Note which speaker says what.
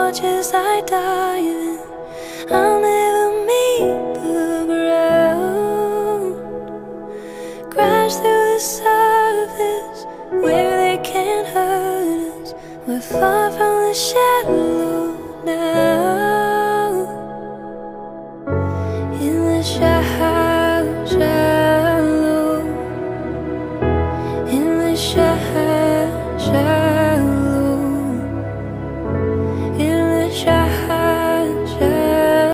Speaker 1: much as I dive in, I'll never meet the ground. Crash through the surface where they can't hurt us. We're far from the shallow now.